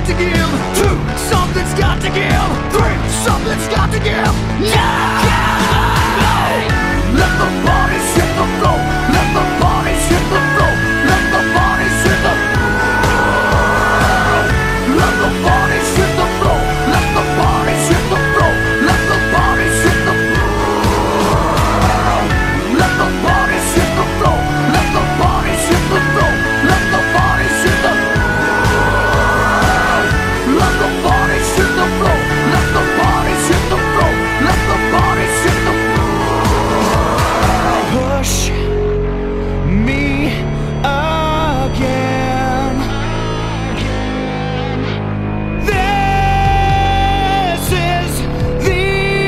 got to give. 2, something's got to give. 3, something's got to give. No! Let the bodies hit the floor. Let the bodies hit the floor. Let the bodies hit the floor. Let the bodies hit the floor. Let the bodies hit the floor. Let the bodies hit the floor. Let the bodies hit the floor. Let the bodies hit the floor. Let the bodies hit the floor. Let the bodies hit the floor. Let the bodies hit the floor. Let the bodies hit the floor. Push me again. This is the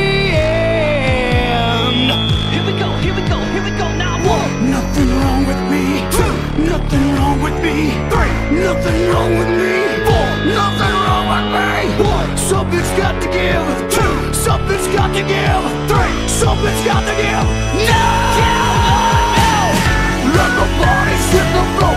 end. Here we go, here we go, here we go now. 1, nothing wrong with me. 2, nothing wrong with me. 3, nothing wrong with me. 4, nothing wrong with me. 1, something's got to give. 2, something's got to give. 3, something's got to give. No! Let the bodies hit the floor.